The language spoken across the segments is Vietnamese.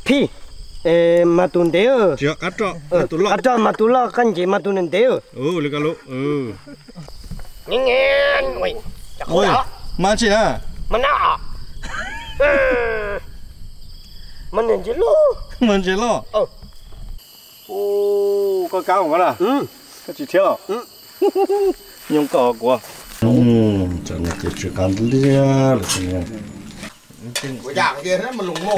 phi mà tuần đều chưa cắt cho cắt cho mà tu lo căn chỉ mà tu nên đều lấy cái lỗ nghe ôi ôi mà chị à mà nọ mà nên chỉ lo mình chỉ lo ô có cá không đó có chỉ thiếu nhung cỏ của cho nên chỉ cần đi là gì của dạng kia đấy mà lùng ngô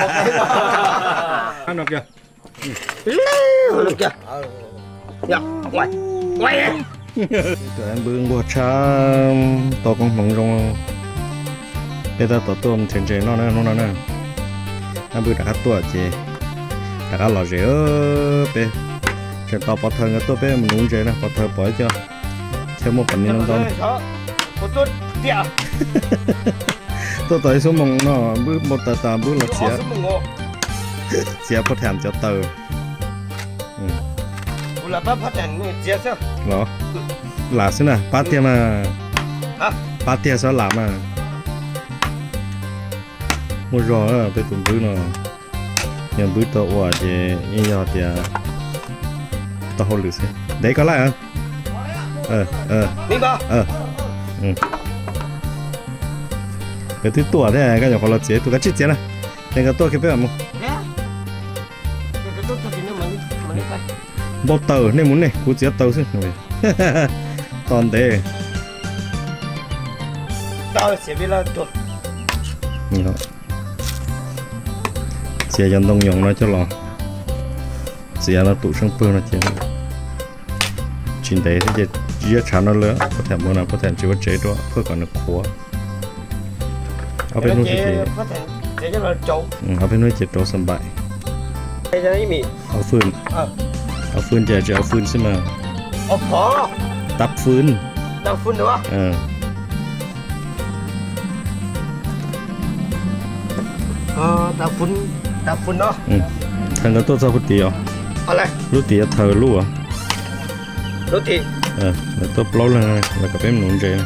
ăn được chưa được chưa dạ ngoài ngoài tụi anh bưng bò cha to con mỏng rong bây giờ tụi tôm chén chén nó nè anh bưng đã tuổi chị đã lò rễ bé chén to bò thơm cái tôi bé mình uống chén nè bò thơm bỏ chưa theo một phần năm con tôi tới số mông nó bước một tờ bước là chia phát thèm cho tờ là bắt phát triển chia sao đó là thế nào bắt tiền mà bắt tiền sao làm mà mua giò tới tuần bước nó nhận bước tàu quả thì như giờ thì tàu hồ lửa xem đấy có lại đi ba cái thứ tuổi thế này cái nhỏ còn là chế tụi cái chít chế này nên cái tôi khi biết làm không bao tờ nên muốn này cú chế tàu xin rồi toàn thế tao sẽ biết là chuột nhìn đó chế dân đông nhộng nó cho lò chế nó tụ sang phương nó chế chín đấy thì chế chán nó lớn có thể mua nào có thể chỉ có chế đó phơi còn được khóa ở bênนู้นthì ở bênนู้นจะโตสบายเอาฟืนจะเอาฟืนใช่ไหมเอาพอตับฟืนเหรอตับฟืนเนาะทางก็ตัวเจ้าพุทธิอ๋ออะไรรู้ตีเธอรู้อ่ะรู้ตีแล้วตัวปล้อเลยแล้วก็เป็นหนุนเจนะ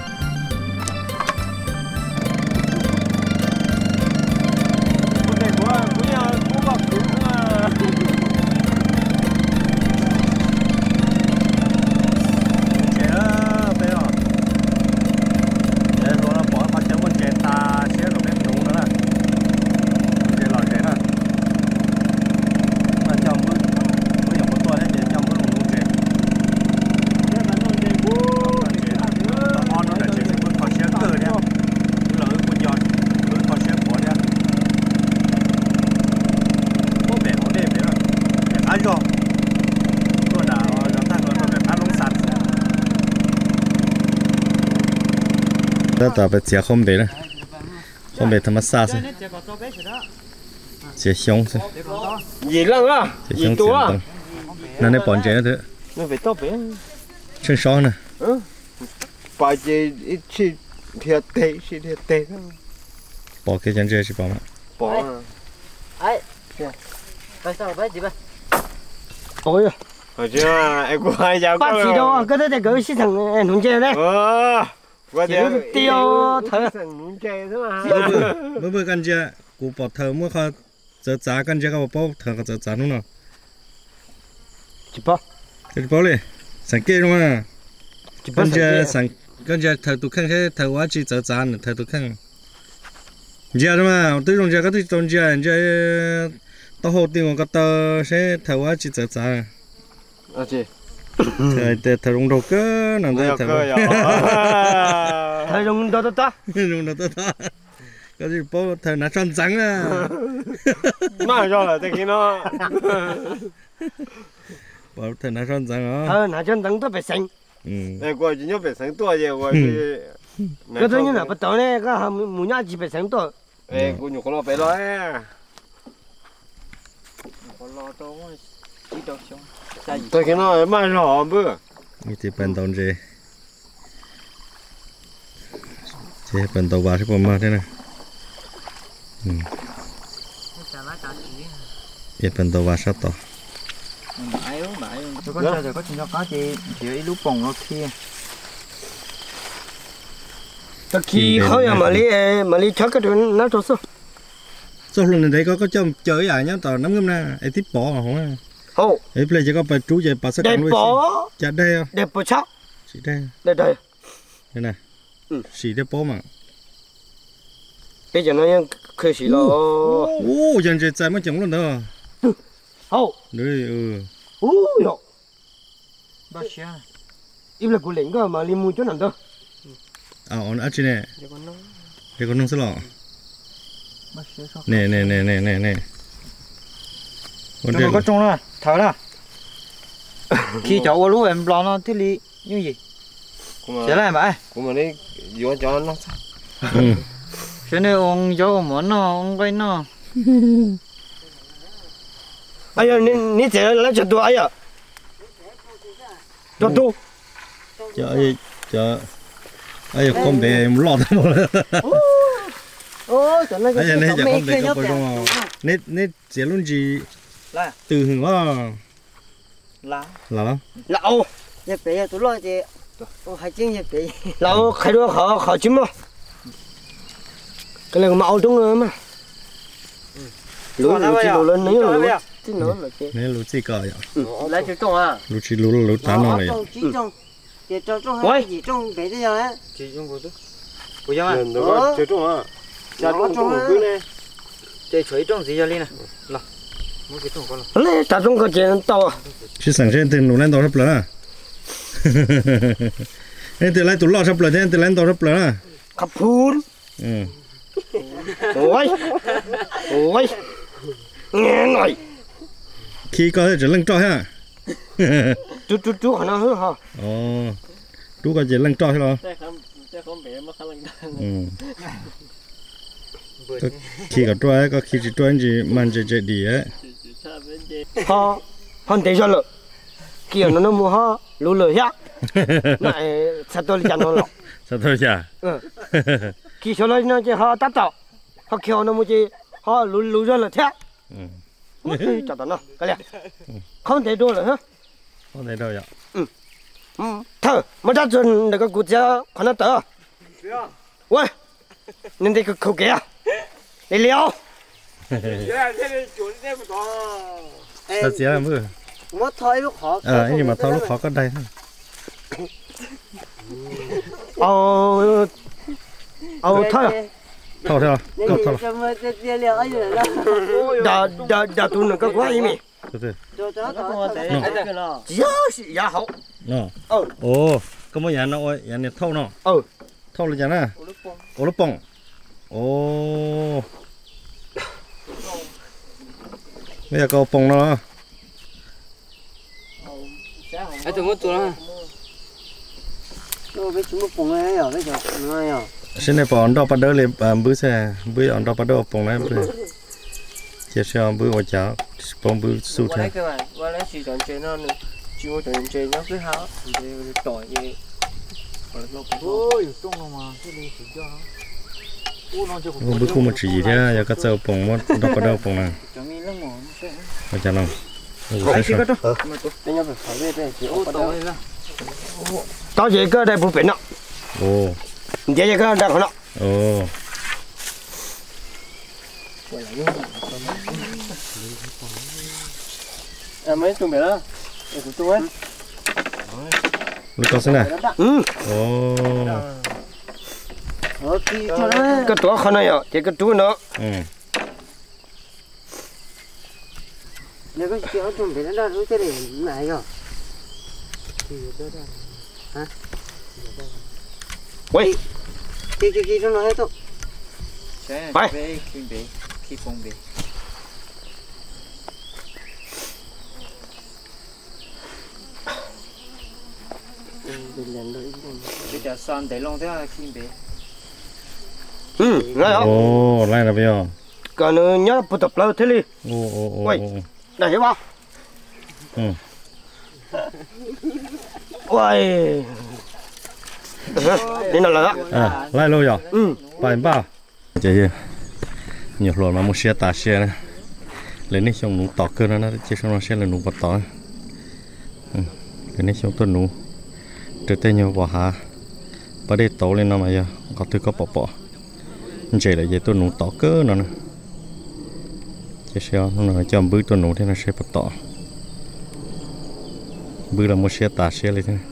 ต่อไปเสียคมเบ็ดนะคมเบ็ดธรรมชาติเสียช่องสิ gì lắm á gìตัวนั่นในปอนเจนะเถอะ nó phải tốt bé เชิงช้อนนะ phải gì ít chi thiệt tệ ปอกแค่จันเจใช่ป่ะมั้ย bỏ ấy tại sao phải gì vậy ôi hồi chưa em có ai dám bắt gì đâu cái đó để gửi xí thằng nún chơi đấy chỉ tiêu thở bữaกันเจกูปอกเธอเมื่อเขาจะจ้ากันเจก็ปอกเธอก็จะจ้านู่นน่ะ chỉ bao จะปอกเลยสังเกตมั้ยกันเจสังกันเจเธอตุกข้างแค่เธอว่าจีจะจ้าน่ะเธอตุกข้างเจามั้ยตัวตรงเจก็ตัวตรงเจตัวหัวติงก็ตัวใช่เธอว่าจีจะจ้าเธอลงดอกก็นั่นเธอลงดอกตาก็จะพอเธอหน้าชนจังอ่ะมาจอเลยแต่กี้เนาะพอเธอหน้าชนจังอ๋อหน้าชนจังตัวไปสิงไอ้กว่าจะยกไปสิงตัวเดียวกว่าก็ตัวนี้น่ะประตูเนี่ยก็หาหมูย่าจีไปสิงตัวกูอยู่คนละไปเลยคนละตัวจีดอกชงแต่กี้เนาะมาหอมเบื่อนี่ที่เป็นตอนเจเป็นตัววาที่ผมมาใช่ไหมเป็นตัววาชัดต่อ con chơi rồi có chuyện cho cá chị chỉ lúc bồng nó kia khi khó mà lý chắc cái chuyện nó tốt số sau lần đấy có cho chơi à nhá tao nắm ngâm na ai tiếp bỏ không à hô ấy bây giờ có phải chú về bà sẽ đẹp bó chả đây không đẹp bó chắc chỉ đây đây đây này chỉ đẹp bó mà bây giờ nó khơi xì lo ô dân chơi trái mới chẳng luôn đó hô đấy ô yo ba xia im là của lính cơ mà limu chỗ nào đâu on ở trên này để con nông sẽ lọ nè Trong có trong đó, thở đó. Khi cháu có lúc em lo nó thiết lý như gì? Sẽ lại mà. Cũng mà đi vô cho nó. Cho nên ông cháu muốn nó, ông quay nó. ai ya ni chạy lại cho tôi ai ya cho tôi cho ai con bé lọt rồi ô cho nó ai này giờ con bé có bao nhiêu nét chỉ luôn gì từ hưởng Lá lão nhập về tôi lo chị hai chân nhập về lão khai đua họ chim mà cái này mạo đúng rồi mà lúa lên nữa lúa chứ nữa là chị nè lúa chỉ cỏ vậy lấy cho trong à lúa chỉ lúa tán nó này chị trong hay gì trong về thế giờ á chị trong của tôi của dân à Nó chơi trong à. Cha trong cứ này. chơi chuối trong gì giờ đi nè là mỗi cái trong con là lấy ta trong cái chuyện to chỉ sẵn sàng từ lúa lên tàu sắp lỡ em từ lại tụi lọ sắp lỡ thế từ lên tàu sắp lỡ khắp phun ôi nghe nói khi có thể trở lưng trôi ha chú hả nó hứa hả ồ chú có chỉ lưng trôi thôi Chắc không bé mà khá khi có trôi có khi chỉ trôi gì mang chỉ đi á họ họ để cho lợ kia nó mua họ lú lợ hết này sao tôi đi chăn nó lọ sao thôi chả khi cho nó chỉ họ tắt tàu họ kêu nó mua chỉ họ lú ra là thế chặt nó cái này không thể đua rồi hả không thể đâu vậy thở mà ra chân để cái cút ra còn nó tớ喂你这个口给啊你聊 sao chỉ là mưa mất thôi lúc họ nhưng mà thôi lúc khó có đây thôi thôi thôi câu thôi đã tu nó có quá ý mì giá giá hậu nó ồ có mấy nhà nó ơi nhà này thâu nó thâu là nhà nè ô lúc bông ồ bây giờ có bông nó ai từng có tụi nó nó biết chúng nó bùng ấy ở bây giờ nó ấy à xin này bỏ đào bắt đầu lên bữa xe bữa ăn đào bắt đầu bông này bữa chia sẻ bữa ở chợ bông bữa sụt thế qua lấy chỉ chọn chơi nó chỉ có chọn chơi nó cứ háo thì tỏi gì ôi trong nó mà cái đi chỉ cho nó bữa cũng một chỉ thế giờ các cháu bông mà đào bắt đầu bông này chẳng nghĩ lắm mà ở chợ lòng tao chỉ cái đây bút biển đó ồ vậy cái đây còn đó ồ mấy tụi mày đó của tôi ấy lúc có xem này ồ cái tổ khó này thì cái chú nó nếu có chuyện tụi mày nó đối thế này rồi hả quay kia nó nói thôi phải khi phong bì bây giờ san để long thế là khi bì ngay đó ồ lại là bây giờ cái nó nhớ bút tập lâu thế đi ồ đây hiểu không ôi đi nào là lại lâu rồi bảy ba chị nhiều loại mà một xe tả xe này lên đây xong nụ tỏ cơ nó chỉ xong nó xe là nụ bật tỏ lên đây xong tôi nụ trước đây nhiều bỏ hà bắt đây tổ lên nó mà giờ có thứ có bỏ chị là vậy tôi nụ tỏ cơ nó nè chế xéo nó cho bữa tuần nổ thế nó sẽ bắt tỏ bữa là một xe tả xe lên thế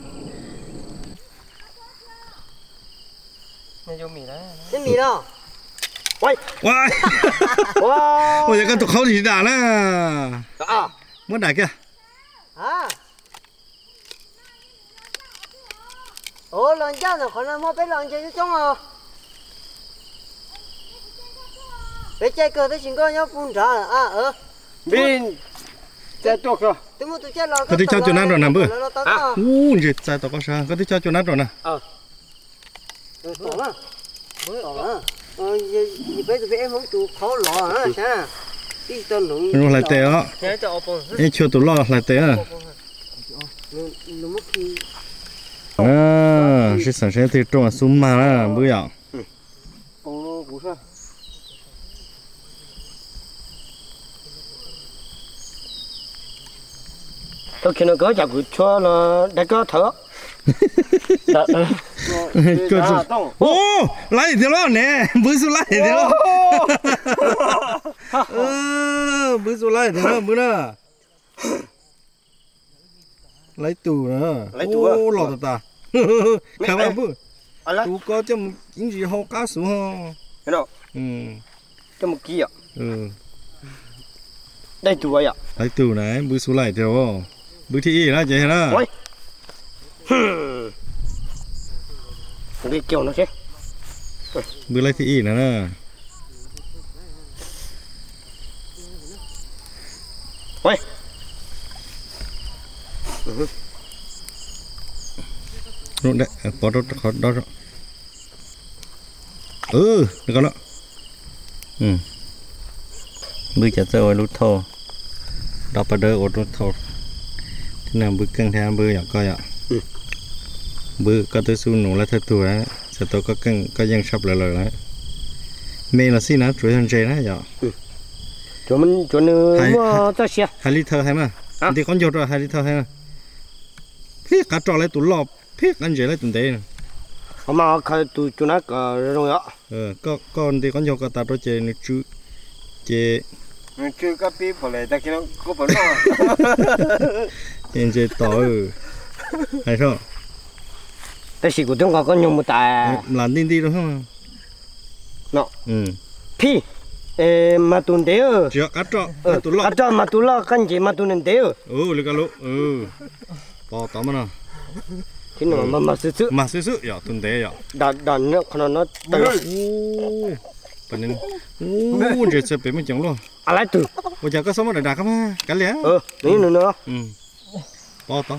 này vô mì đấy cái mì đâu quay wow wow ôi cái tụi khâu thì đã nè à muốn đại kia à ồ lần trước rồi còn mua bé lần chơi chung à bé chơi cờ tới chuyện coi nhau phun trà à Bin. Chạy tốt rồi. tôi mua tôi chơi lo có thể cho chỗ nào rồi nè bữa gì tại tao có sao có thể cho chỗ nào rồi nè ổn á mới ổn á bây giờ em không tụ khó lò á sao cái tên nó lại té á thế cho ông em chưa tụ lo lại té à nó mất khi à sẽ sản xuất thì trồng súng mà là bữa giờ Ồ, bố sao? tôi khi nó có chả cứ cho nó đã có thở ô lại thì lo nè bữa số lại thì lo bữa số lại thì lo bữa nào lấy tù nữa ô lọt ta khá là bữa tù có cho những gì hậu cá xuống không cái nào cho một kia đây tù vậy ạ lấy tù này bữa số lại thì lo bữa thì là vậy hả cái kiểu nó chứ bữa lấy thì nữa nè ôi nó đấy bỏ đó đó rồi được rồi đó bữa chả chơi lút thô đọc vào đây lút thô thế nào bữa căng theo bữa nhỏ coi ạ bữa có tới su nổ là thật tuổi á sẽ tôi có căng có dân sắp lại đấy mẹ là xin nó chuối hơn chơi đó giờ chỗ mình chỗ nữa mua cho xe 2 lít hay mà thì con dột rồi 2 lít hay mà phía cả trò lại tủ lọp phía anh chơi lại tủ tế mà khai tụ chỗ nào cả rồi ạ con thì con dột cả ta đôi chơi nó chơi Chưa có bí bỏ lại ta kia nó có bỏ nó. em chơi tỏi hay sao tại vì của chúng có nhiều một tài làm đi đúng không nó phi mà tuần đấy chưa cắt trọ cắt trọ mà tuần lo căn gì mà tuần đấy lấy cái lỗ bỏ tao mà nào thì nó mà sứ ya tuần đấy ya đã nó còn nó tới bên này giờ sẽ bị mình chẳng luôn lại từ bây giờ có sống ở đà không ha cả lẽ ní nữa bỏ tao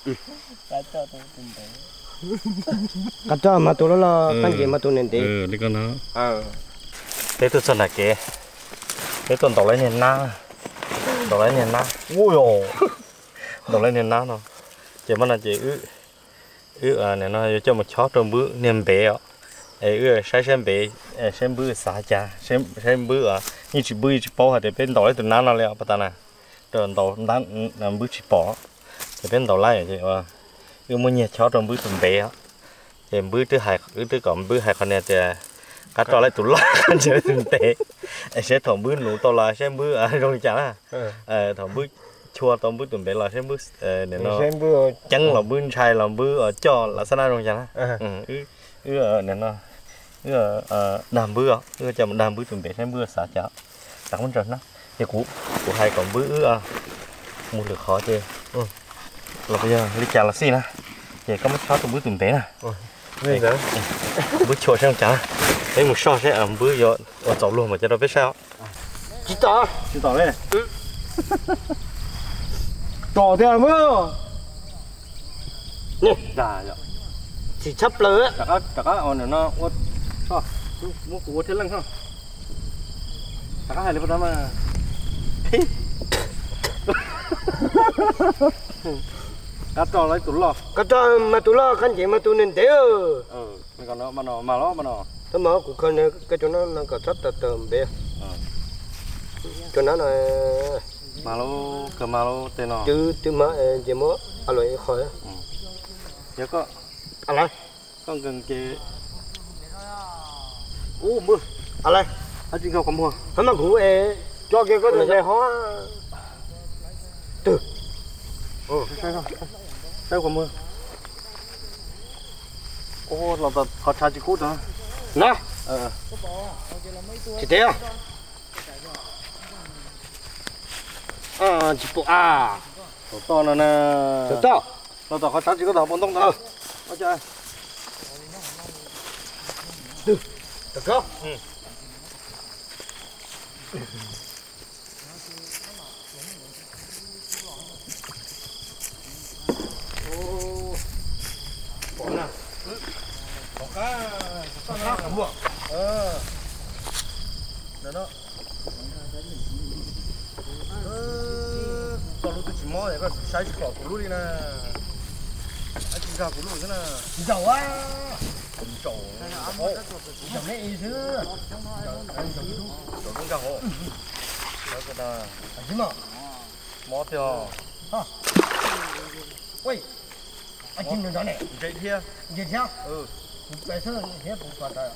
cắt trọ mà tuần lo căn gì mà tuần đấy lấy cái nó Thế tôi là kệ. Thế tuần tàu lấy nền na. Tàu lấy nền na. Ui dồi. Tàu lấy nền na nó. Chỉ mà là chỉ này nó cho một chó trong bữa niềm bé ạ. Xem bé, xem bữa xả cha, xem bữa như chỉ bữa chỉ bỏ thì bên tàu lấy từ na nó leo, bắt ta nè. Rồi tàu đang làm bữa chỉ bỏ. Thì bên tàu lấy vậy mà. Mua nhiều chó trong bữa tuần bé ạ. Thì bữa thứ hai, thứ còn bữa hai con này thì cá trò lại tụt lót chơi tinh tế, sẽ thòng bữa nụ to là xem bữa rồi chả, thòng bữa chua thòng bữa tụi bé là xem bữa để nó trắng là bữa sai là bữa cho là sao rồi chả, để nó làm bữa, cho một làm bữa tụi bé xem bữa xả chả, chẳng muốn rồi nó, thì của hai còn bữa mua được khó chơi, là bây giờ đi chả là gì nè, thì có mấy chó tụi bữa tụi bé nè. Đây đó. Bữa chua xem chả. Đấy một so sẽ ẩm bữa giờ走luôn mà cho nó biết sao. chỉ tỏ đây này. tỏ thì làm mưa nè Dạ dạ. chỉ chấp lỡ Chả có on nó ốt. Sao? Mua của thế lăng không? Chả có hay lấy vào đó mà. Cá trò lấy tủ lò. cắt trọ mà tuần lo căn gì mà tuần đấy Mình còn nó mà nó. thế mà của con này cái chỗ nó có rất là tầm bé chỗ nó là Mà lô tên nó. chứ mà chỉ mới loại khỏi Nhớ có lại con cần cái mưa. lại Anh chỉ không có mưa. thế mà cũng cho cái con này họ từ đây của mưa ô là tập họ cha chỉ cút đó nè chỉ thế à chỉ bộ à to là nè được to nó tập họ cha chỉ có tập bông tông thôi ở chơi được không đó đó còn lúc tôi chỉ mò này có sai chỉ cỏ của lúc đi nè anh chỉ ra của lúc thế nè giàu quá trổ giàu này ý chứ trổ cũng ra hộ đó cái đó chứ mà mò theo ui anh chim được đó này chạy kia gì sao ừ tại sao thế cũng có ta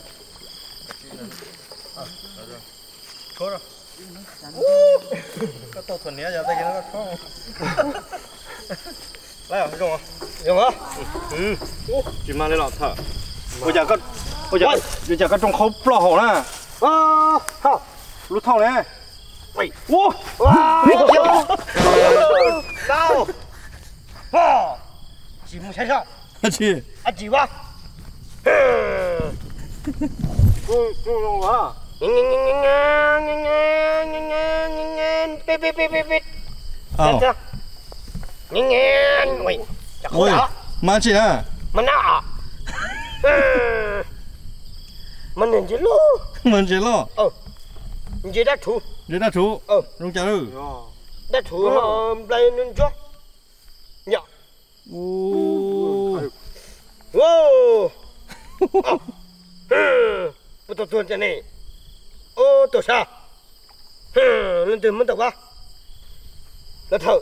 có rồi cái tàu thuần này giờ tay cái nó không来啊，用啊， 用啊， chỉ mang lên lọ thở. Bây giờ cái trong khâu lọ hổ nè. hả, Lút thau này. 喂， Wow, 哇，đau, wow, chỉ muốn xem sao, chị anh chỉ quá, chú用hả? bít bít bít bít bít, ờ sao, nghe, ui, chắc không ôi đó. mà chị à Mình nọ mình nhìn chứ luôn mình chỉ lo gì đã thủ để đã chú rung chả được đã thủ họ đây nên cho nhở ô wow bắt đầu tuần này ô tổ sao lên từ mình tập qua là thở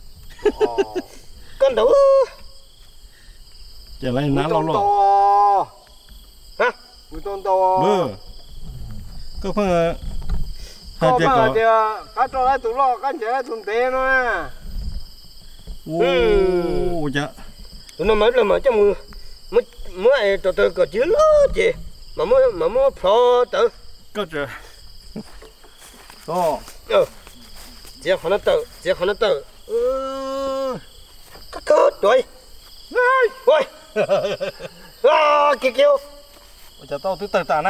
con đấu chả lại ná lo lo hả mùi tôm to bơ có phải hai có trẻ mà có thì cá trò lại tủ lò cá trẻ thùng tê nó ô dạ tụi nó mới là mà cho mới từ từ có chứ lo chị mà mới phò tự có chưa chị không nó tự các cơ rồi ôi kêu Bây giờ tao thứ tài tả nè.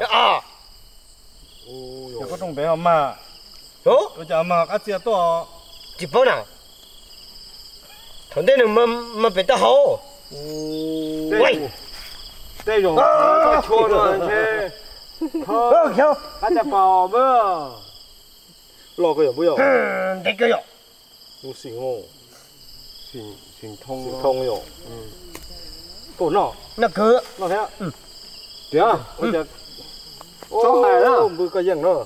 Giờ có trong bé hả mà. đó Bây giờ mà cá chia to. chỉ bao nào thằng đây mà bị ta hổ ôi đây rồi có chua rồi thế kêu cá chả bò mơ Lo cái gì bây giờ? để kêu rồi Không xỉn không? xỉn thông Xỉn thông rồi. Cổ nọ. nó cứ Nó thế ạ? thế à Bây giờ. Trong này đó. Vừa cái gì nữa.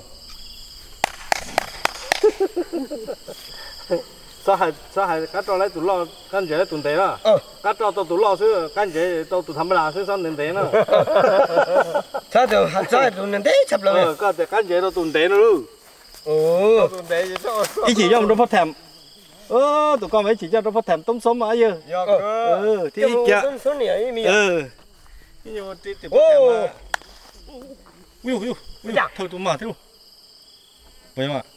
Sao hai cá trò lấy tủ lò căn chế tủ tế à? Cá trò tủ lò xứ căn chế tủ thăm là xứ xong đến tế nữa. sao tụi nên thế sắp rồi Cái căn chế tủ tế nữa luôn. ồ Tủ tế gì sao? ý chỉ dùng trong phát thèm tụi con phải chỉ cho trong phát thèm tôm sống mà chứ thì ít kìa số này mi Nhưng mà tí ô Ui, thôi tụi mà thế luôn vậy mà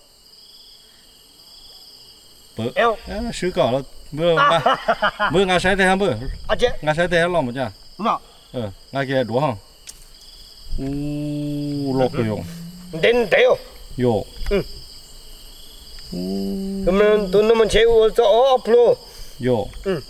eo sứ cỏ là bữa ngã sai thế hả bữa à chị ngã sai thế hả lòng một chả mà ngã kia đũa không lột rồi dùng đến đeo vô 그러면 돈 넣으면 재우어서 앞으로 vô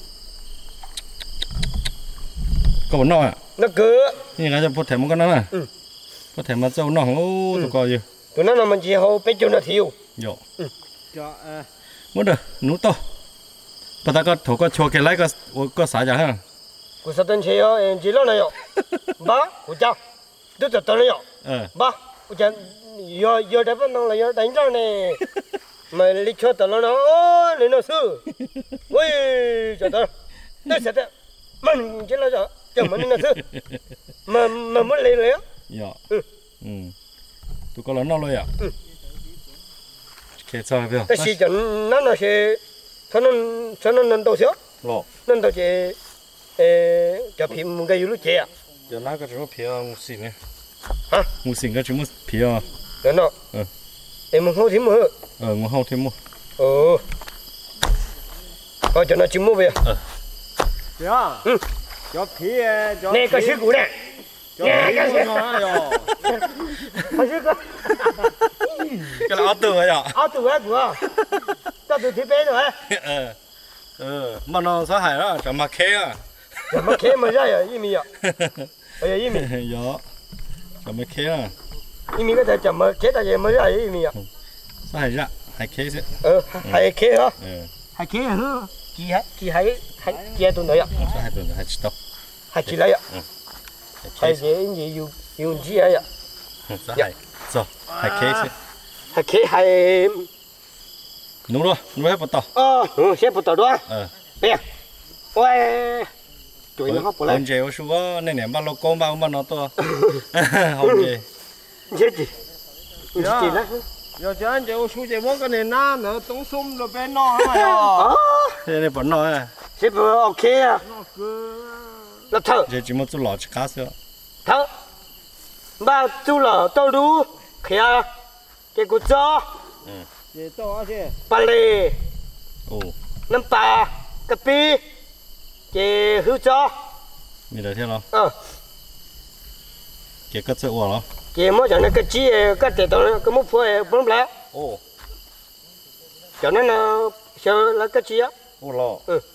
có bốn nọ à nó cứ như ngã cho phát thèm một con đó nè phát thèm mà trâu nọ tụi coi gì tụi nó làm gì hậu bé cho nó thiếu vô cho muốn được nú to bà ta có thổ có chua cái lấy có xả chả ha 그 사던 제요 질러나요 봐 우자 뜻도 떠나요 봐 우자 여 대번 나라 여 단장네 mà lý cho tao nó lên nó sư ôi trời ơi nó sẽ thế mình chỉ là giờ chẳng mình nó sư mà muốn lấy rồi á dạ tụi con lớn nó rồi à kẹt sao vậy? ta chỉ chẳng nó sẽ cho nó nâng đầu xíu Lọ. nâng đầu chế cho phim một cái yếu lúc chế à Giờ nãy cái chúng phía ngủ xỉn này. hả Ngủ xỉn cái chúng phía. đó nó em muốn hô thêm một Ngủ hậu thêm một. coi cho nó chim mua về Dạ. Cho phía cho nè cái sức của nè nè cái sức nó rồi. cái sức Cái là áo tường ấy à? áo tủ của tao tủ thiết bé rồi Mà nó sao hại đó, chẳng mà khé à? giờ mà khé mà ra rồi ý mi à bây giờ ý mi Dạ. Chẳng mà khé à? ý mi cái thời chậm mà khé ta giờ mới ra ý mi à Sao hại ra? Hại khé chứ? hay khé hả Ừ. hay khé hả chị hay chị tụi nó à Sao hại tường hại chỉ tóc? hay chị lấy à hay Hại khé. gì dùng chị ấy à Sao hại? Rồi, hại khé chứ? hay khé hay Đúng rồi, đúng rồi, bắt đầu. sẽ bắt đầu đó bây ôi tụi nó học lại Hôm nay tôi xuống nên ném bao lô con bao mà nó to. Hôm nay. chết gì chị đó Giờ cho anh chịu xuống chạy bóng cái này na nữa tống sum rồi bên nó hả mày? Thế này vẫn nói à? sẽ ok à nó thở Giờ chỉ một chút lọ chỉ cá sữa. thở ba chú lở tao đu khía cái cột gió Để to chứ. ba lê Ồ, năm ba cà phê cái hữu gió mình đã thấy nó. ờ Cái cất sữa uổng nó. cái mỗi chỗ này cái chi cái tệ đó cái mốc phơi bấm lá Ồ, cho nên là sợ là cái chi á ồ lọ.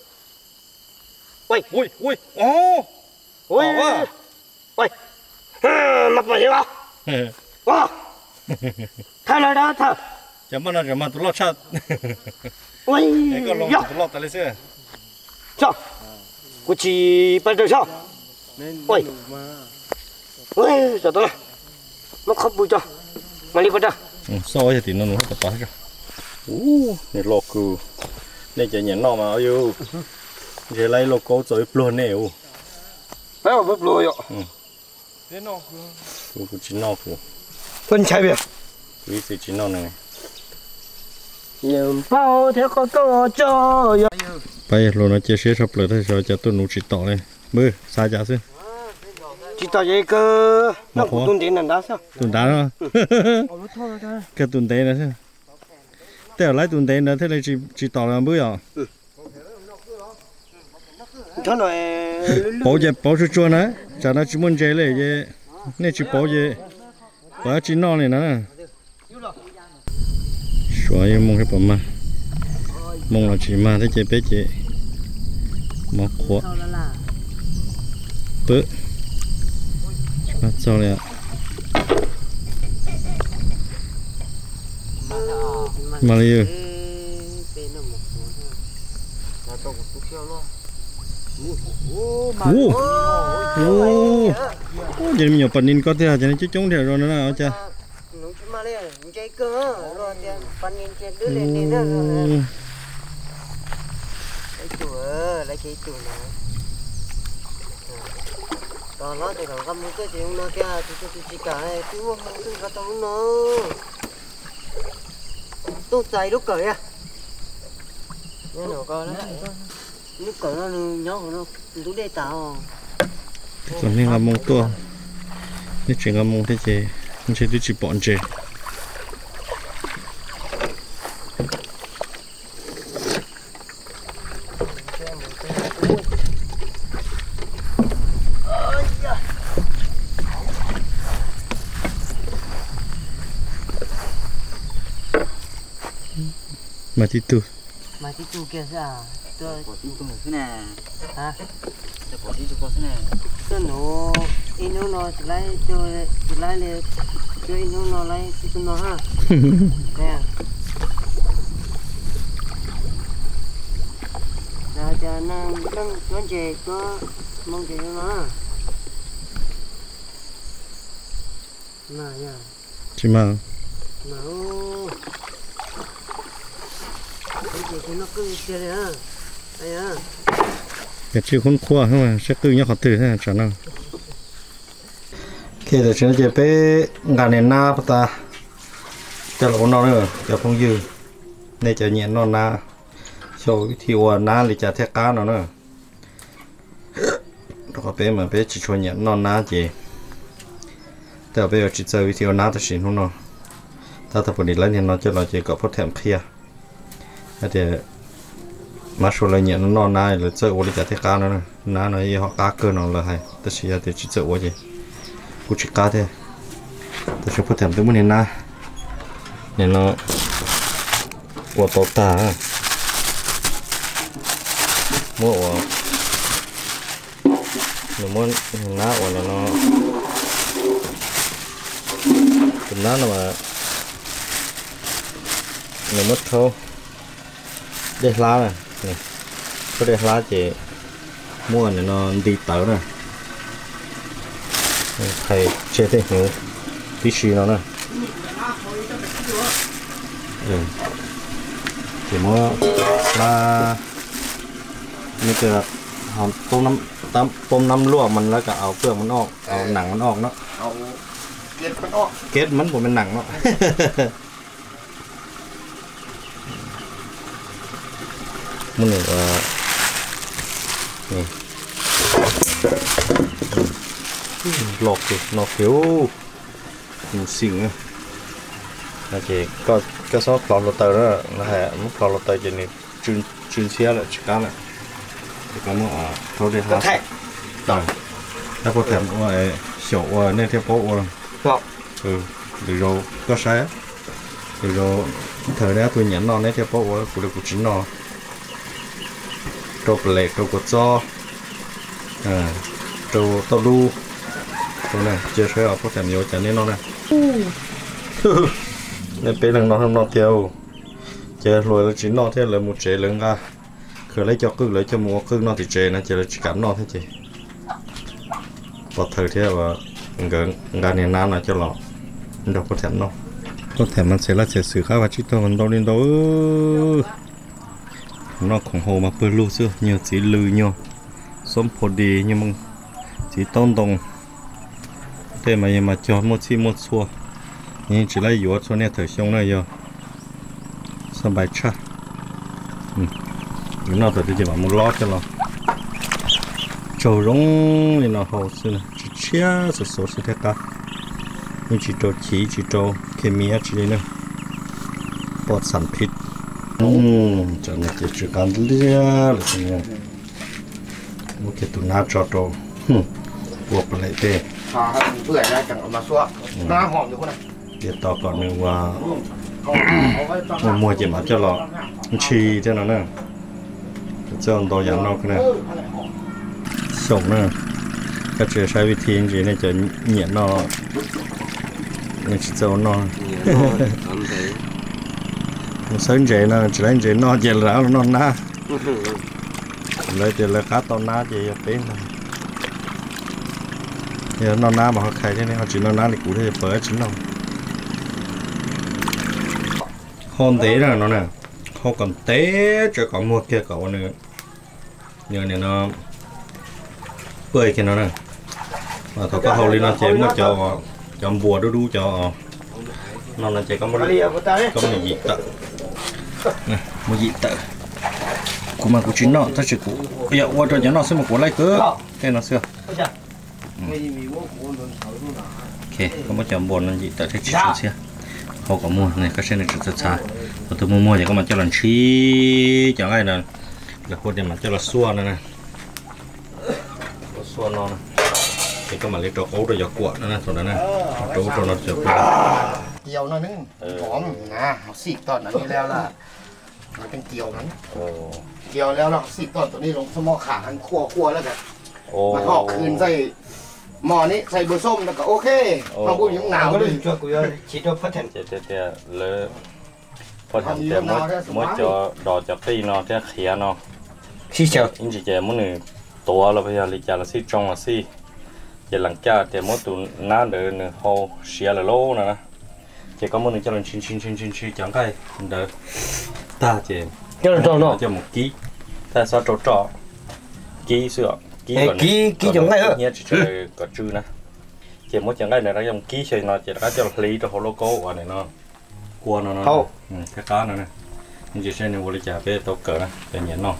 ui Ui, ui, ồ. ui quá. ui mặt mày không wow thở lại đó thở Chấm mà tụi lọ chặt. ui Cái con lọ yo tụi lọ tại lấy sữa. sao cô chỉ bắt đầu sao Nên Ôi. mà. ui sao đó nó không bùi cho mà đi bắt đầu So với thì nó hết tất cả rồi. Này lọ cừu. Này chỉ nhện nọ mà yêu. Giờ lấy lọ câu rồi luôn nè. phải không bớt lùi rồi Để nó Cừu chỉ nọ cừu. phân chạy về Quý sự chỉ nọ này. nhầm bao theo con to cho bây giờ nó chia sẻ sắp lại rồi cho tôi nụ chỉ tỏ này mưa xa giá chứ chỉ tao vậy cơ nó cũng tuân tiền làm đó sao tuần đá đó cái tuần tệ nữa chứ thế lại tuần tệ nữa thế này chỉ tỏ là mưa à cho nó bảo cho chua nữa chả nó chỉ muốn chơi này chứ nên chỉ bảo chứ bảo chỉ non này nữa xóa như mong cái bấm mà mong là chỉ mà thế chế bé chế mà khó bự bắt sau này mà liu giờ mình nhiều phần in có thể là cho nên chứ chống đều rồi nữa nào cha còn nó thì còn không cái gì nó kia thì chỉ cả chú không cứ có tao nó tôi chạy lúc cởi à nó nó coi đó lúc cởi nó nhóc nó lúc đây tao còn nên là mông tua nên chuyện là mông thế chế không chế tôi chỉ bọn chế mà tí tu kia sao tôi Bỏ tin tôi thế này. hả Để bỏ tin cho con thế này. tôi nó in nó lấy tôi lấy lên tôi in nó lấy tôi nó ha nè là cho nó chè có mong chè nó mà nha chỉ mà mà cái chè thì nó cứ chè đấy ha đây à cái chữ khôn khoa không mà sẽ cứ nhắc họ từ thế chẳng nào khi là chúng ta bé ngàn nền na ta cho là con nó nữa cho không dư này cho nhẹ non na cho thì qua na thì chả thét cá nó nữa đó bé mà bé chỉ cho nhẹ non na gìแต่bé chỉ chơi thì na thì xin nóถ้าถ้าคนนี้แล้วเนี่ยnóจะเราจะก็พอแถมเพียแต่มาชวนเราเนี่ยนอนนายหรือเจอวันจะที่การนั่นนะน้าหน่อยเขาการเกินเราเลยแต่เสียแต่จะเจอวันจะกูชิการเท่แต่ช่วยพอแถมตัวมันเนี่ยนะเนี่ยเนาะวัวโตตามั่วหนูมันน้าวันเนี่ยเนาะเป็นน้าเนาะหนูมัดเขาđây lá này, có đây lá chị mua này nó đi tới này, thầy chơi thế hiểu tí xí nó này, chỉ mua lá như cái hòn tôm năm lúa mình lấy cả áo phượng mình ọc, áo nặng mình ọc nó, kết mắn của mình nặng nó. Muốn này lọt được nó kiểu xinh á, là chỉ có số lọt lọt tờ đó là hệ mức lọt lọt tờ chỉ này chuyên xe lại chỉ cá này thì có một thôi đi hả rồi ta có thể mua sổ nên theo phố rồi rồi có sai rồi thời đó tôi nhẫn nó nên theo phố của được của chính nó trâu lệ trâu cột gió trâu tàu đu trâu này chưa thấy ở có thể nhiều chả nên nó này nên bé lần nó không nó theo chơi rồi là chỉ nó theo là một chế lớn ra khởi lấy cho cứ lấy cho mua cứ nó thì chế nó chỉ là chỉ cảm nó thế chị vào thời thế và gần này nam là cho lọ đâu có thể nó có thể mình sẽ là sẽ xử khá và chỉ tôi mình đâu đến đâu nó khổng hồ mà bơi lưu xưa nhiều chỉ lư nhiều sống phổ đi nhưng mà chỉ tôn đồng thế mà cho một xua nhưng chỉ lấy yếu cho nên thời sống này giờ xong bài cha những nào thì chỉ bảo một lót cho nó trâu rong thì nó hồ xưa này chỉ chia số thế cả nhưng chỉ trâu chemia chỉ nữa bọt sản phít cho nên chỉ chữ can lia là gì nè một cái tụi na cho trâu buộc lại tê bữa nay chẳng mà xóa na hòm được không này để tao còn mình qua mua chỉ mà cho lọ chi cho nó nè cho nó dán nó cái này sống nè cái chuyện sai vị thiên gì này cho nhẹ nó nên chỉ cho nó sớm vậy nó chỉ lấy vậy nó chỉ là nó na lấy thì là cá to na gì tiếng giờ nó na mà họ khai thế này họ chỉ nó na thì cụ thể bớt chính đâu hôn té là nó nè không còn té cho còn một kia cậu nữa giờ này nó bơi kia nó nè mà thôi có hầu đi nó chạy mất cho bùa đu cho nó là chạy có một gì tận nè một gì tận của mà của chính nó ta chỉ của bây giờ qua cho nó xem một của lấy cứ cái nó xưa ok có một chồng bồn là gì tận thế chỉ xưa họ có mua này các xe này rất xa và tôi mua thì có mà cho lần chi chẳng ai là khuôn để mà cho là xua này này xua nó này thì có mà lấy trâu ấu rồi giọt cuộn nữa này thôi này trâu cho nó giọt cuộn เกี่ยวหน่อยนึงหอมนะสีกตอนนั้นนี่แล้วล่ะมันเป็นเกี่ยวนั้นเกี่ยวแล้วเราสีกตอนตัวนี้ลงสมอขาหันคั่วแล้วกันมาทอดคืนใส่หม้อนี้ใส่เบอร์ส้มแล้วก็โอเคมาพูดอย่างหนาวเลย cho cô chỉ cho phát triển thế lỡ phát triển thế mới cho đò cho tì nó thế khía nó khi chờ anh chị chơi muốn này tổ là bây giờ lịch là xí trong là xí giờ lằng cha thì mỗi tụ ná đỡ nè hồ xía là lô nè chỉ có muốn cho lần chín chẳng cái đỡ ta chỉ cho một ký ta sao trò ký sữa ký giống này nhớ chỉ chơi có chữ nè chỉ mỗi chẳng cái này nó dùng ký chơi nó chỉ là cho lý cho hồ logo của này nó cua nó cái cá này nè chỉ xem như vô lý trả về tàu cỡ này để nhẫn nó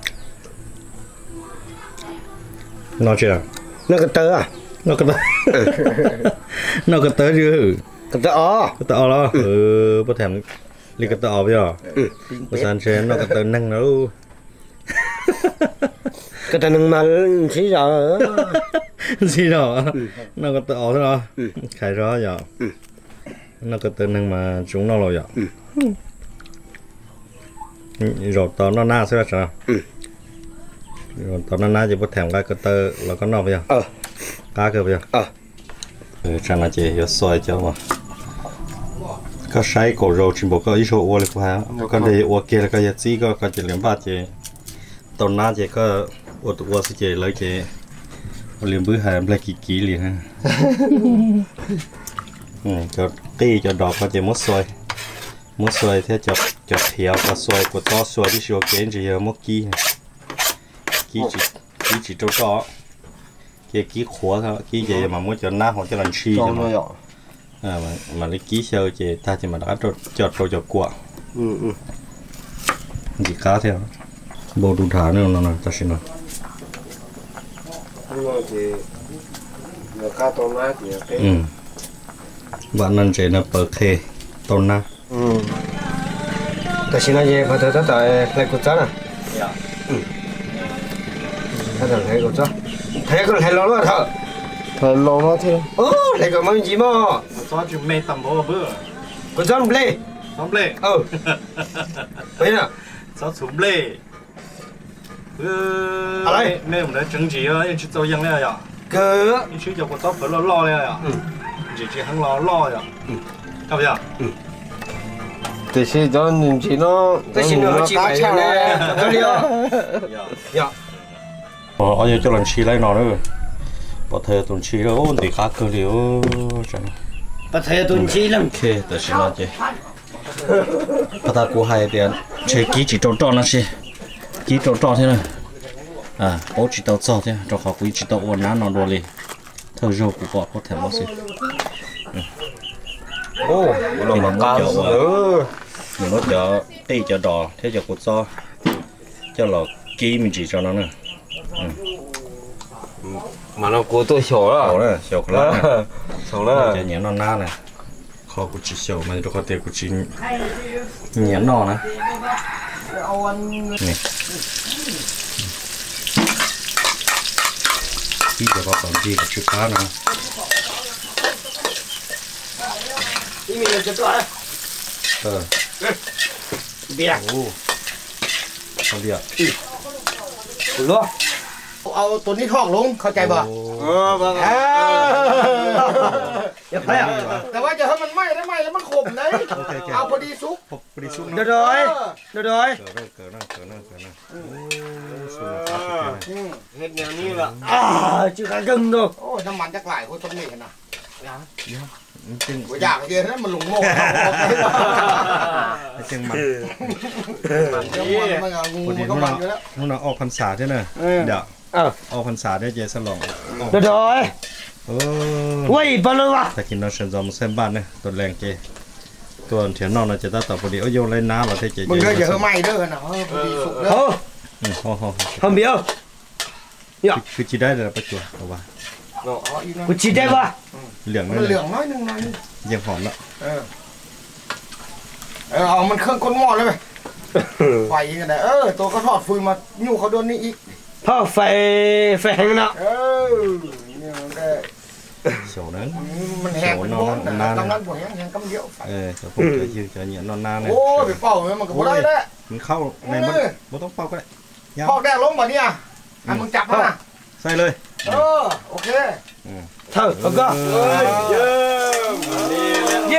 chưa nó cái tớ à nó cái tớ nó cái tớ chứ cái tớ đó bắt thèm đi cái tớ bây giờ bắt sang xem nó cái tớ nâng nó cái tớ nâng mà xí rồi gì đó nó cái tớ thôi đó khai rõ giờ nó cái tớ nâng mà chúng nó rồi giờ rồi tao nó na sẽ sao rồi tao nó na chỉ bắt thèm cái tơ là có nó bây giờ cá cơ bây giờ chẳng là chỉ hiểu xoay cho mà có sai cổ rồi chỉ bộ có ít số uo là phải còn đây uo kia là cái gì có chỉ liếm ba chỉ tao na chỉ có uo sẽ chỉ lấy chỉ liếm bữa hai lấy kỹ liền ha cho tí cho đỏ có chỉ mất xoay thế cho theo và xoay của to xoay đi xoay kiến chỉ mất kỹ chỉ trâu to kỹ khóa thôi kỹ gì mà muốn cho na hoặc cho lần chi cho mà lấy kỹ sơ chỉ ta chỉ mà đã cho quả chỉ cá theo bộ đủ thả nữa nó ta xin nó cá to má thì bạn nên chỉ là bờ khe to na ta xin nói phải tới lại cột chắn à ta thằng thấy cột chắn thấy con hay lo luôn thợ thời lâu nó thế lại còn mang gì mà cho chúng mày tầm bố bữa cột chắn ble không lệ bây giờ cho chúng lệ mẹ mình đã chứng chỉ á chỉ cho yang này à cứ chỉ cho con tóc phải lo này à chỉ hắn lo à sao bây giờ thì khi cho nhìn chỉ nó chỉ phải nè cái gì à ở đây cho lần chi lấy nó nữa bỏ theo tuần chi đó ôn thì khá cơ liệu chẳng bắt thấy tuần chi lắm ok để xin nó chứ bắt ta cố hai tiền chơi kỹ chỉ trâu nó xí kỹ trâu thế này bố chỉ tao cho thế cho họ quý chỉ tao ôn nó đồ đi thơ rau của họ có thể mất xí nó mà cao nữa mình nói cho tây cho đỏ thế cho cột cho là kỹ mình chỉ cho nó nữa mà nó cố tôi xổ đó xổ đó cho nhẹ nó na này kho của chị xổ mà cho có thể của chị nhẹ nó nè khi giờ vào phần gì là chữ cá nè bia không bia luôn เอาตัวนี้ทอกลงเข้าใจป่ะแต่ว่าจะให้มันไหม้ได้ไหมแล้วมันขมเลยเอาพอดีซุก được rồi เห็ดแนวนี้ล่ะ chữ cá gừng rồi โอ้ยน้ำมันจะไหลคนต้นนี้นะอยากเยอะนะมันหลงโม่จังมันมันงูมันก็มันอยู่แล้ว nóออกพรรษาใช่ไหมเดี๋ยวออกพรรษาได้เจสลอง được rồi quay bao lâu à ถ้ากินเราเชิญจอมเส้นบ้านเนี่ยตัวแรงเจตัวเถียนนอนเราจะตัดต่อพอดีโยนเลยน้าเราเทเจมึงก็อย่าให้ไหม้เด้อนะพอดีสุกเด้อ không biết không คือจีได้เลยประจวบเอาว่ากูจีได้ปะเหลืองมันนั่นเหลืองน้อยนึงนะยังหอมแล้วเอามันเครื่องก้นหม้อเลยไปไฟยังไงตัวเขาทอดฟืนมายู่เขาโดนนี่อีกพ่อไฟแห้งเนาะนี่มันก็โฉนั้นมันแห้งเป็นบ้านตรงนั้นผมแห้งกำเดียวไฟจะผมจะยืดจะเหนียวนอนนานเลยโอ้ไปเป่ามันก็บ่ได้แล้วมันเข้าในมันไม่ต้องเป่าก็ได้พอกแดงลงบ่เนี่ยมึงจับมาใส่เลยโอเคเธอแล้วก็เย้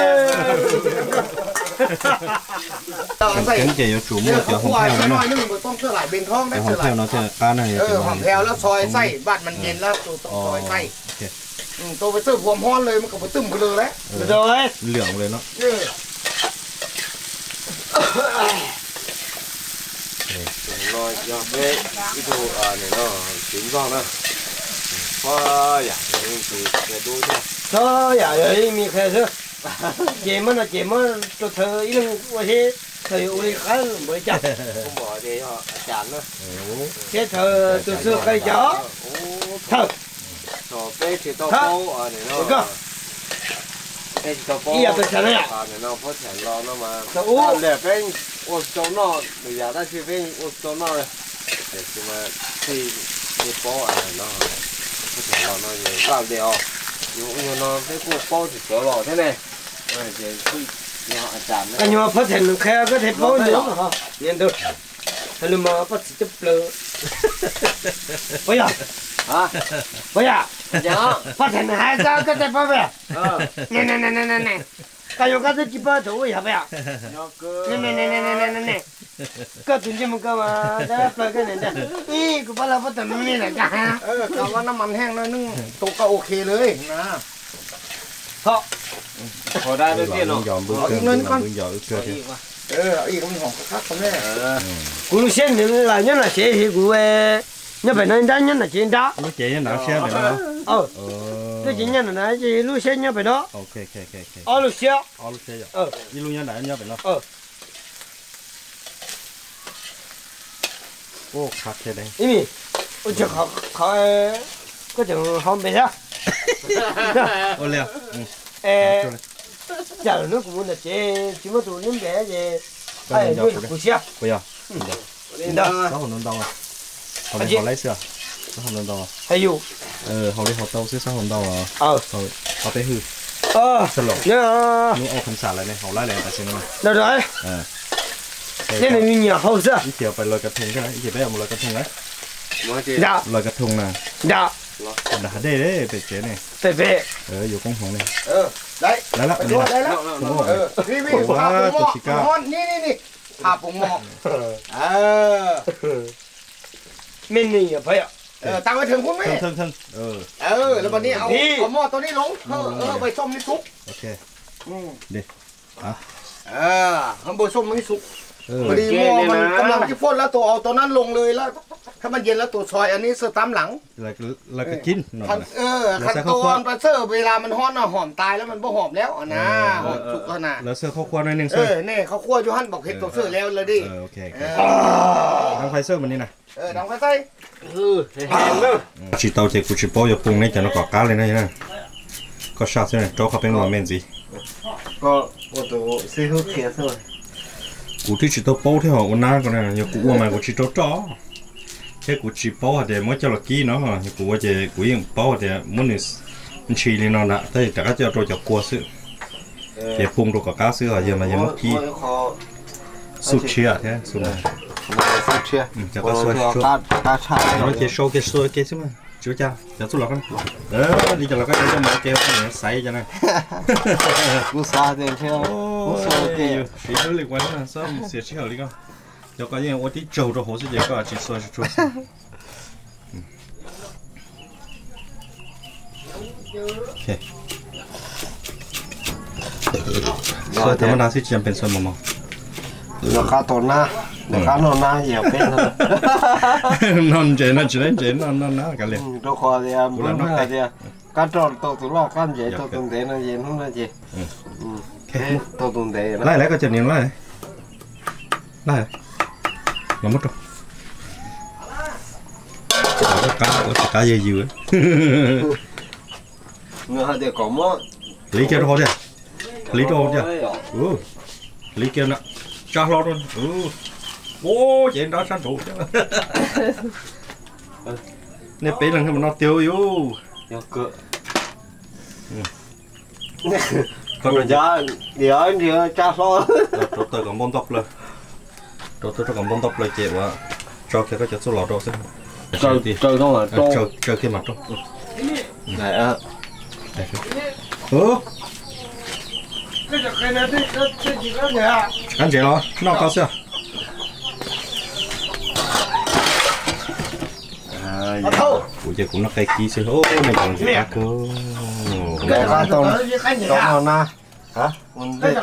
ใส่ถึงเจียวจุ่มเจียวหอมแผ่วน้เนาะอยนึงต้องเสื้อหลายเบนท้องได้หอมแผ่วเนาะเจ้าก้านอะไรหอมแผ่วแล้วซอยไส้บ้านมันเย็นแล้วตัวซอยไส้ตัวไปซื้อความร้อนเลยมันก็ไปตึ้มไปเลยแล้ว được rồi เหลืองเลยเนาะ rồi giờ về cái đồ này nó chín giòn đó dạ thì đôi thôi thôi dạ vậy mi khai chứ chị mà nó cho thơ ý lưng qua thế thầy ui khá mới chặt không bỏ để họ chán nữa thế thờ từ xưa cây chó thờ rồi cái thì tao phố ở này nó cái thì tao phố bây giờ tôi chả này à này nó có thể lo nó mà tao để cái ô chỗ nó bây giờ ta chỉ cái ô chỗ nó này để chỉ mà thì cái phố ở này nó có thể lo nó nhiều làm đều như nó cái cô phố thì chỗ lo thế này rồi thì cái nhau phát hiện khe có thể bó nữa mà ha nhìn được thành mà phát chấp lơ bây giờ hả bây giờ dạ phát hiện hai sao có thể bó về nè cái nhau có thể chỉ bó thủ vậy bây giờ nè có tụi chúng mình mà đã phải cái này nè ý của bao là phát hiện này là cả cậu cóน้ำมันแห้งน้อยนึงตัวก็โอเคเลยนะ họ พอได้ด้วยพี่เนาะ dọn bữa cơm bữa dọn bữa cơm đi อีกมันหอมคักๆตรงนี้ cũng xem là nhất là sẽ thì của nhất phải nói ra nhất là chuyện đó nó chị nó nào xe vậy đó cái chuyện nhất là nói gì lúc xe nhất phải đó ok lúc xe lúc xe vậy đi luôn nhá đại nhá vậy đó ô khát thế đây ý ôi trời họ có chừng không bị sao ô leo giờ nó cũng là chỉ có tụi những bé gì ai nuôi của xe bây giờ đó nó còn đâu à họ đi họ lấy sữa nó còn đâu à hay dù họ đi họ tàu xíu sao còn đâu à họ tới hư xin lỗi nhớ nó ô không xả lại này họ lấy lại tại sao này đâu rồi thế này mình nhiều hậu sữa ít chiều phải lời cắt thùng cái này ít chiều bây giờ một lời cắt thùng đấy dạ lời cắt thùng nè dạ đã đây đấy về chế này về vô con hồng này đấy đấy là đấy là khổ quá tôi chỉ cao ngon nè thả bụng mọ mình này phải ạ tao mới thường cũng mấy thân là bọn điเอาหม้อตัวนี้ลงใบส้มนี่สุก ok đi hả ข้างบนส้มไม่สุกพอดีหม้อมันกำลังจะพ่นแล้วตัวเอาตัวนั้นลงเลยแล้วถ้ามันเย็นแล้วตัวซอยอันนี้เสิร์ฟตามหลัง là cái chín ขั้นตอนไปเสิร์ฟเวลามันฮ้อนหอมตายแล้วมันบ่หอมแล้วนะหอมสุกแล้วนะ là sơ khô khoan này nè เนี่ยเขาคั่วอยู่หั่นบอกเห็ดตัวเสิร์ฟแล้วเลยดิ ok đang phải sơ mình đi nè ดังไฟใส่ chỉ tao chỉ cụ chỉ bao giờ bùng này cho nó có cá lên này nè có sao thế này choเขาเป็นหัวเม่นสิก็ตัวซื้อเขียthôi กูที่chỉ tao bao theo họ uốn còn này nhiều cụ mà cụ chỉ tao chó thế cụ chỉ bao thì mới cho là kỹ nó mà cụ chỉ cụ yên bao thì muốn mình chỉ lên nó nè thế cả cho tôi cho cua sự để bùng đồ có cá sự ở giờ mà giờ mất kỹ sụt chia thế sụt này sụt chia cho có xuôi cá chả nó chỉ sâu cái xuôi cái chứ mà chú cha cho tôi lọc đi cho lọc cái cho mà kêu cái sấy cho này cú sa thì theo cú sa thì chỉ hơi liên quan là sao sẽ chỉ hơi liên quan cho cái gì tôi tí trâu cho hồ sẽ chỉ có chỉ xuôi chú ok xuôi thì mình đang sẽ chạm bên xuôi mỏng nó cá to na nó cá nó na nhiều cái non chế nó chỉ đến non cái liền đâu khó thì muốn là gì cá tròn to tụi lo cá dễ to tụi thế nó gì không là gì to tụi thế lại cái chân niệm lại nó mất rồi cá dây dừa người thì có món lý kia nó chưa lý đồ chưa lý kia nè cho lo luôn ô chuyện đó sáng trụ nè bé lần thì nó tiêu vô cỡ còn là giá thì cha lo tôi còn bông tóc lên tôi còn bông tóc lên chị quá cho cái chất số lọt đâu xem chơi không là chơi cái mặt đâu này à cái này chỉ có gì à anh chị lo nó cao chưa của chị cũng nó cây kia xíu ô này còn gì khác cơ cái to na hả vấn đề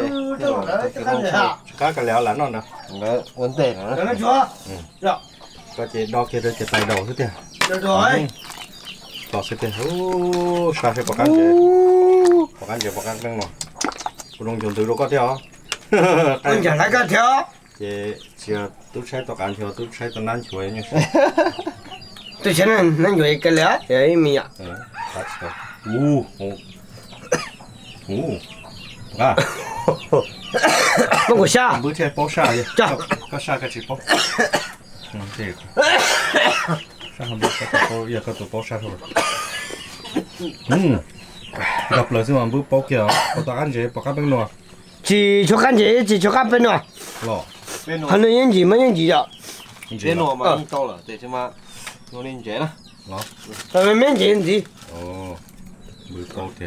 cá cái léo là nó nè vấn đề nó chưa có chị đo kia rồi chị tay đầu thế kìa được rồi đo sẽ tiền sao sẽ có cán gì đang ngồi cô đông dùng từ đâu có theo 人家那个跳， 这都拆到干跳，都拆到难跳你说。 对现在那就一个了，也没呀。 打球。啊！ 不过下， 不这包啥的？搞啥个去包？这个。啥还包？包也搞做包啥头？gặp lời xin mà bước bao kiểu bao tao ăn gì bao cá bên nọ chỉ cho ăn gì chỉ cho ăn bên nọ lọ hắn nói những gì mà những gì đó bên nọ mà ăn to là để cho mà nó lên chế đó lọ rồi mình gì gì ồ bước bao kiểu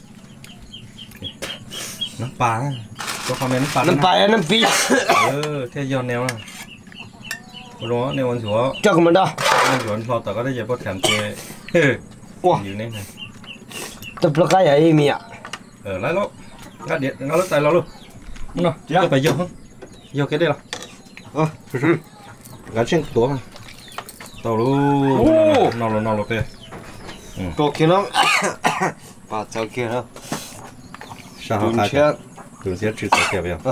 nó pá cho con này nó pá nó pí theo giòn nèo à đó nèo ăn chúa cho cái mình đó ăn chúa ăn thọ tao có thể dễ bao thèm chơi gì này tập lo cái gì mi à lấy lỗ ngắt điện ngắt lỗ tay lo luôn nó phải vô không vô cái đây là gắn trên tổ mà tàu luôn nào luôn tê tổ kia nó bà cháu kia nó sao họ khai từ sẽ chữ sao kẹp vậy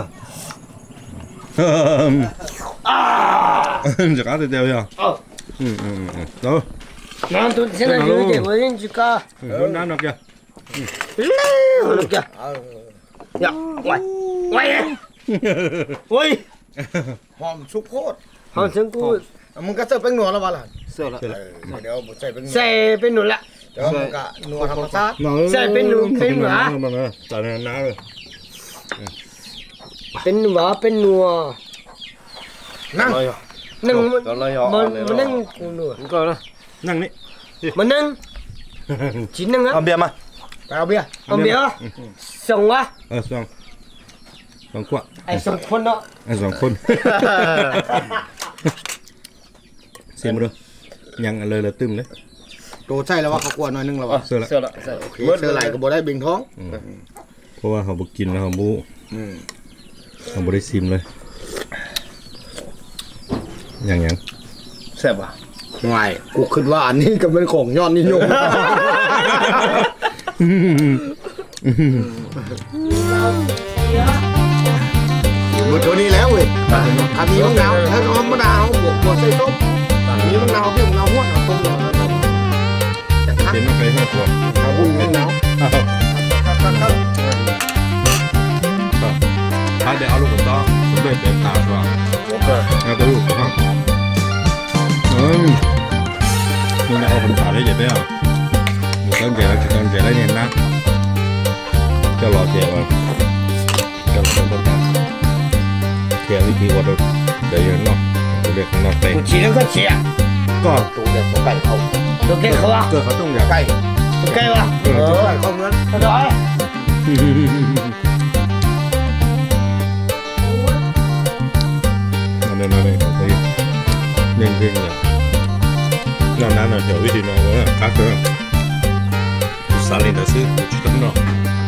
giờ cá thì đeo vậy đâu nó tôi sẽ là như thế với những cá nó nó kìa nó kìa dạ quay หอมชุบโคตร hòn xương cua มึงก็เสิร์ฟเป็นนัวแล้ววะล่ะเสื้อละเดี๋ยวผมใส่เป็นนัว xe bên nụ lạ เดี๋ยวมึงก็นัวธรรมชาติ xe bên nụ bên nụ á tại này ná rồi bên nụ á bên nụ นั่ง nâng đó là họ mà nâng nụ coi đó năng đấy mà nâng chỉ nâng á ăn bia mà ไปเอาเบียร์ ông biết xong á xong quạ ai xong con đó xong khôn xem một đôi nhằng lời là tưng đấy โตใช่แล้วว่าเขากลัวหน่อยนึงแล้ววะ sơ lại เสื้อละโอเคเสื้อไหลก็บ่ได้เบ่งท้องเพราะว่าเขาบอกกินแล้วเขาบูเขาบได้ซิมเลยยังแซ่บอ่ะง่ายกูคิดว่าอันนี้ก็เป็นของยอดนิยมหมดตัวนี้แล้วเว้ยถ้ามีมะนาวถ้าธรรมดาเขาบวกใส่ต้มมีมะนาวพี่มะนาวหัวเอาต้มแต่ถ้าเป็นอะไรมากกว่าเอาบุ้งมะนาวถ้าเดี๋ยวเอาลูกผมต้องผมได้เป็นตาใช่ป่ะเอาตัวลูกผมมึงเอาผมตาได้ยังไงอ่ะมึงต้องเจอแล้วต้องเจอแล้วเนี่ยนะจะรอเจอว่าจะรอต้องการเทียวิธีว่าเราเดี๋ยวยังนอกเรียกนอกเตะ我chỉ能个起啊ก็ตัวเดียวตัวไก่เขา都给喝啊เกิดเขาต้องอยากไก่都给吧ตัวไก่เขาเงิน他说哎 nên nó đây thấy nên riêng là nó hiểu vì nó khác nữa xa lên là sư chỉ tấm nó